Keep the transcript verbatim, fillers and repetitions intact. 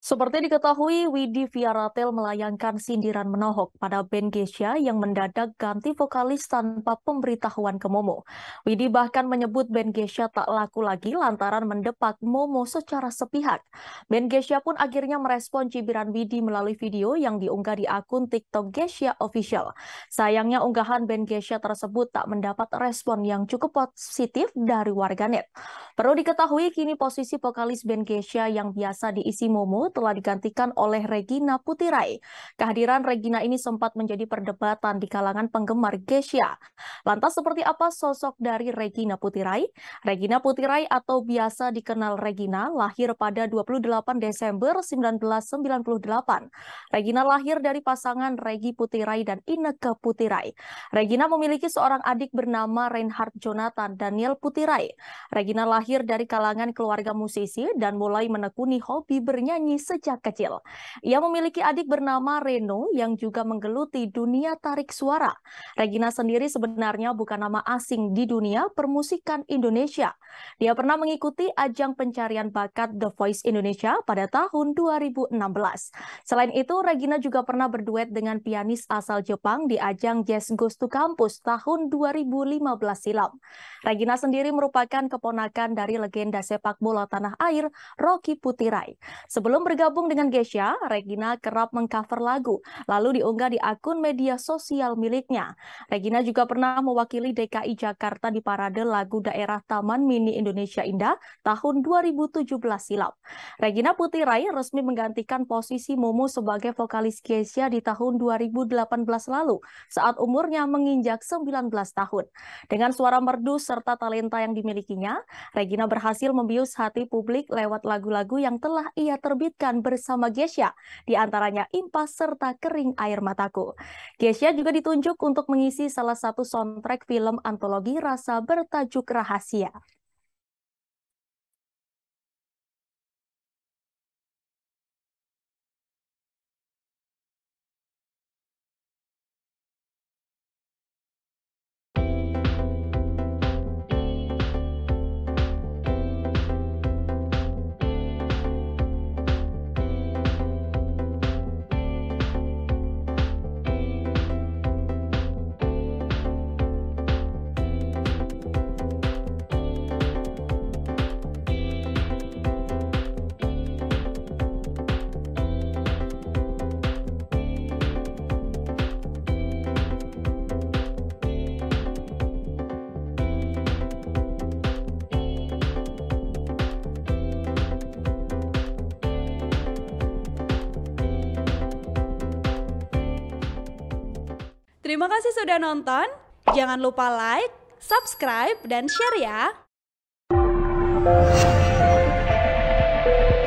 Seperti diketahui, Widi Viaratel melayangkan sindiran menohok pada band Geisha yang mendadak ganti vokalis tanpa pemberitahuan ke Momo. Widi bahkan menyebut band Geisha tak laku lagi lantaran mendepak Momo secara sepihak. Band Geisha pun akhirnya merespon cibiran Widi melalui video yang diunggah di akun TikTok Geisha Official. Sayangnya unggahan band Geisha tersebut tak mendapat respon yang cukup positif dari warganet. Perlu diketahui kini posisi vokalis band Geisha yang biasa diisi Momo telah digantikan oleh Regina Putirai. Kehadiran Regina ini sempat menjadi perdebatan di kalangan penggemar Geisha. Lantas seperti apa sosok dari Regina Putirai? Regina Putirai atau biasa dikenal Regina lahir pada dua puluh delapan Desember seribu sembilan ratus sembilan puluh delapan. Regina lahir dari pasangan Regi Putirai dan Inneke Putirai. Regina memiliki seorang adik bernama Reinhard Jonathan Daniel Putirai. Regina lahir dari kalangan keluarga musisi dan mulai menekuni hobi bernyanyi sejak kecil. Ia memiliki adik bernama Reno yang juga menggeluti dunia tarik suara. Regina sendiri sebenarnya bukan nama asing di dunia permusikan Indonesia. Dia pernah mengikuti ajang pencarian bakat The Voice Indonesia pada tahun dua ribu enam belas. Selain itu, Regina juga pernah berduet dengan pianis asal Jepang di ajang Jazz Goes to Campus tahun dua ribu lima belas silam. Regina sendiri merupakan keponakan dari legenda sepak bola tanah air, Rocky Putirai. Sebelum bergabung dengan Geisha, Regina kerap mengcover lagu, lalu diunggah di akun media sosial miliknya. Regina juga pernah mewakili D K I Jakarta di parade lagu daerah Taman Mini Indonesia Indah tahun dua ribu tujuh belas silam. Regina Putirai resmi menggantikan posisi Momo sebagai vokalis Geisha di tahun dua ribu delapan belas lalu, saat umurnya menginjak sembilan belas tahun. Dengan suara merdu serta talenta yang dimilikinya, Regina berhasil membius hati publik lewat lagu-lagu yang telah ia terbitkan bersama Geisha, di antaranya Impas serta Kering Air Mataku. Geisha juga ditunjuk untuk mengisi salah satu soundtrack film antologi rasa bertajuk Rahasia. Terima kasih sudah nonton. Jangan lupa like, subscribe, dan share ya.